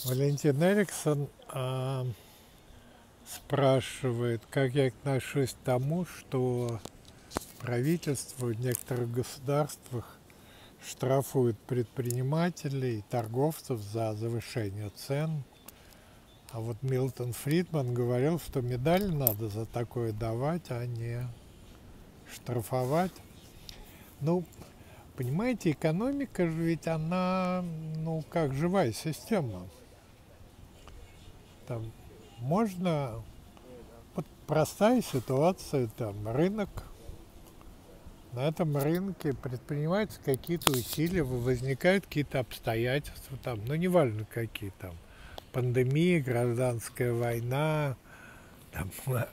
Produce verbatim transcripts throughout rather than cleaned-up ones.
Валентин Эриксон а, спрашивает, как я отношусь к тому, что правительство в некоторых государствах штрафует предпринимателей и торговцев за завышение цен. А вот Милтон Фридман говорил, что медаль надо за такое давать, а не штрафовать. Ну, понимаете, экономика же ведь она, ну, как живая система. Там можно, вот простая ситуация, там рынок, на этом рынке предпринимаются какие-то усилия, возникают какие-то обстоятельства, там, ну неважно какие там, пандемия, гражданская война, там,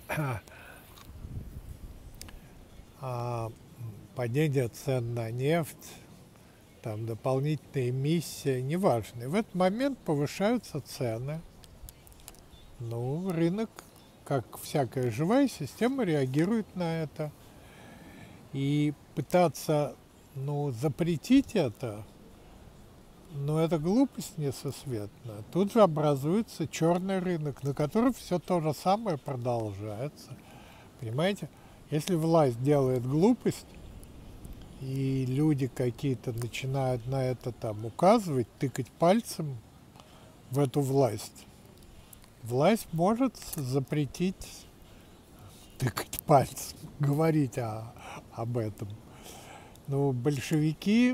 а, падение цен на нефть, там дополнительная эмиссия, неважно. И в этот момент повышаются цены. Ну, рынок, как всякая живая система, реагирует на это. И пытаться, ну, запретить это, ну, это глупость несусветная. Тут же образуется черный рынок, на котором все то же самое продолжается. Понимаете? Если власть делает глупость, и люди какие-то начинают на это там указывать, тыкать пальцем в эту власть, власть может запретить тыкать пальцем, говорить о, об этом. Ну, большевики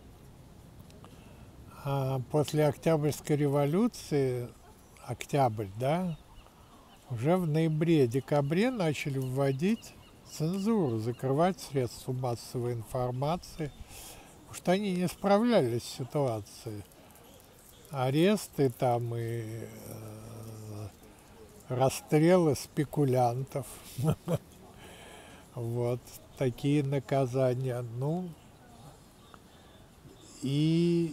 а, после Октябрьской революции, октябрь, да, уже в ноябре-декабре начали вводить цензуру, закрывать средства массовой информации, потому что они не справлялись с ситуацией. Аресты там и э, расстрелы спекулянтов. Вот такие наказания. Ну, и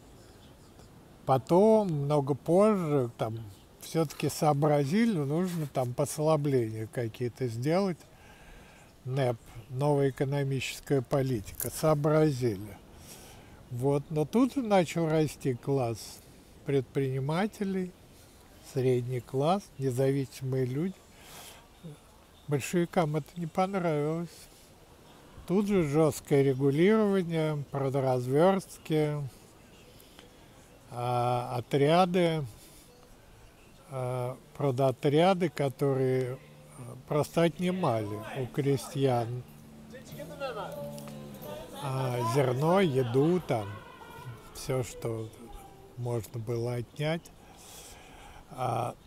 потом, много позже, там все-таки сообразили, нужно там послабления какие-то сделать. НЭП, новая экономическая политика, сообразили. Вот, но тут начал расти класс предпринимателей, средний класс, независимые люди. Большевикам это не понравилось. Тут же жесткое регулирование, продразверстки, а, отряды, а, продотряды, которые просто отнимали у крестьян а, зерно, еду, там, все, что можно было отнять. А,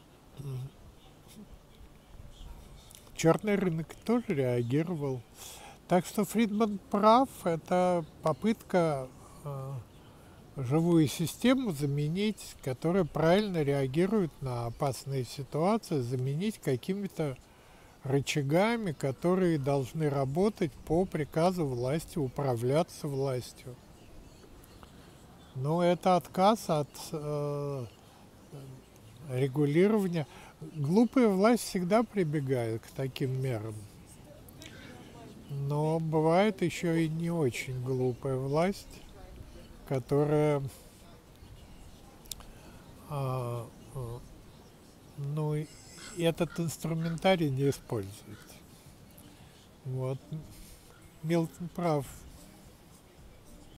черный рынок тоже реагировал. Так что Фридман прав, это попытка э, живую систему заменить, которая правильно реагирует на опасные ситуации, заменить какими-то рычагами, которые должны работать по приказу власти, управляться властью. Но это отказ от э, регулирования. Глупая власть всегда прибегает к таким мерам. Но бывает еще и не очень глупая власть, которая э, э, ну, этот инструментарий не использует. Вот. Милтон прав.